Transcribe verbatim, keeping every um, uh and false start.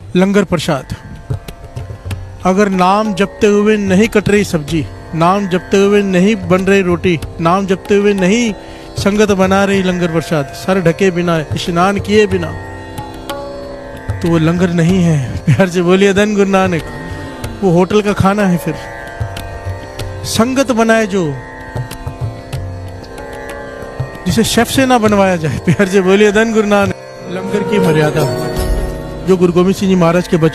लंगर प्रसाद। अगर नाम जपते हुए नहीं कट रही सब्जी, नाम जपते हुए नहीं बन रही रोटी, नाम जपते हुए नहीं संगत बना रही लंगर प्रसाद, सर ढके बिना, स्नान किए बिना, तो वो लंगर नहीं है। प्यार से बोलिए धन गुरु नानक। वो होटल का खाना है। फिर संगत बनाए जो, जिसे शेफ से ना बनवाया जाए। प्यार से बोलिए धन गुरु नानक। लंगर की मर्यादा जो गुरु गोविंद सिंह जी महाराज के बचन